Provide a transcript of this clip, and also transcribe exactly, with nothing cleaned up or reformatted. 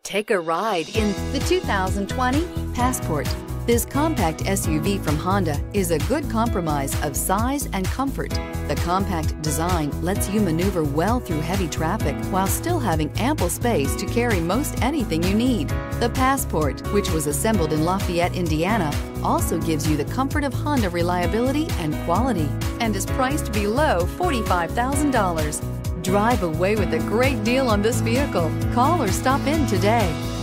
Take a ride in the two thousand twenty Passport. This compact S U V from Honda is a good compromise of size and comfort. The compact design lets you maneuver well through heavy traffic while still having ample space to carry most anything you need. The Passport, which was assembled in Lafayette, Indiana, also gives you the comfort of Honda reliability and quality and is priced below forty-five thousand dollars. Drive away with a great deal on this vehicle. Call or stop in today.